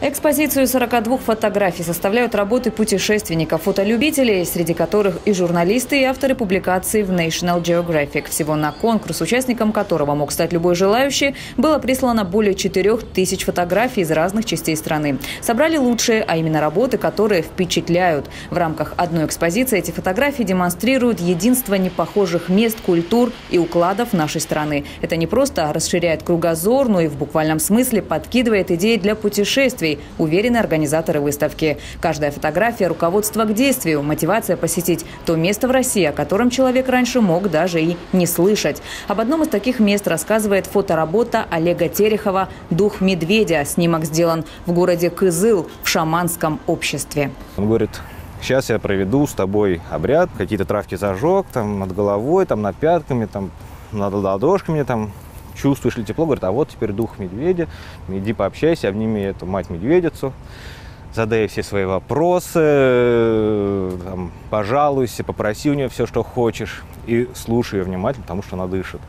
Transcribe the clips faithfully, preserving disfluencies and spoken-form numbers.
Экспозицию сорока двух фотографий составляют работы путешественников, фотолюбителей, среди которых и журналисты, и авторы публикаций в National Geographic. Всего на конкурс, участником которого мог стать любой желающий, было прислано более четырёх тысяч фотографий из разных частей страны. Собрали лучшие, а именно работы, которые впечатляют. В рамках одной экспозиции эти фотографии демонстрируют единство непохожих мест, культур и укладов нашей страны. Это не просто расширяет кругозор, но и в буквальном смысле подкидывает идеи для путешествий, уверены организаторы выставки. Каждая фотография – руководство к действию, мотивация посетить то место в России, о котором человек раньше мог даже и не слышать. Об одном из таких мест рассказывает фоторабота Олега Терехова «Дух медведя». Снимок сделан в городе Кызыл в шаманском обществе. Он говорит: сейчас я проведу с тобой обряд, какие-то травки зажег, там над головой, там над пятками, там над ладошками, там чувствуешь ли тепло. Говорит: а вот теперь дух медведя, иди пообщайся, обними эту мать-медведицу, задай все свои вопросы, там, пожалуйся, попроси у нее все, что хочешь, и слушай ее внимательно, потому что она дышит.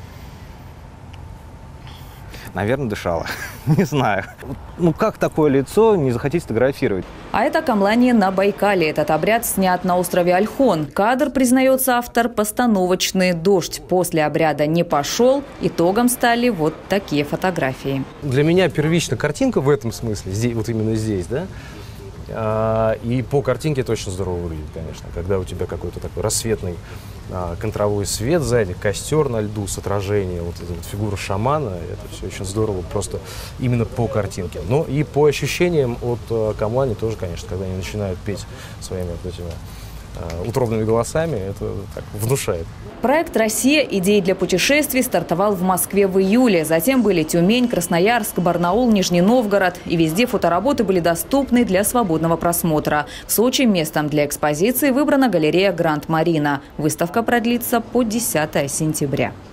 Наверное, дышала. Не знаю. Ну, как такое лицо не захотеть сфотографировать? А это камлание на Байкале. Этот обряд снят на острове Ольхон. Кадр, признается автор, постановочный. Дождь после обряда не пошел. Итогом стали вот такие фотографии. Для меня первичная картинка в этом смысле, здесь, вот именно здесь, да, и по картинке точно здорово выглядит, конечно, когда у тебя какой-то такой рассветный контровой свет сзади, костер на льду с отражением, вот эта вот фигура шамана, это все очень здорово просто именно по картинке. Но и по ощущениям от камлани тоже, конечно, когда они начинают петь своими вот этими утробными голосами, это так внушает. Проект «Россия. Идеи для путешествий» стартовал в Москве в июле. Затем были Тюмень, Красноярск, Барнаул, Нижний Новгород. И везде фотоработы были доступны для свободного просмотра. В Сочи местом для экспозиции выбрана галерея «Гранд Марина». Выставка продлится по десятое сентября.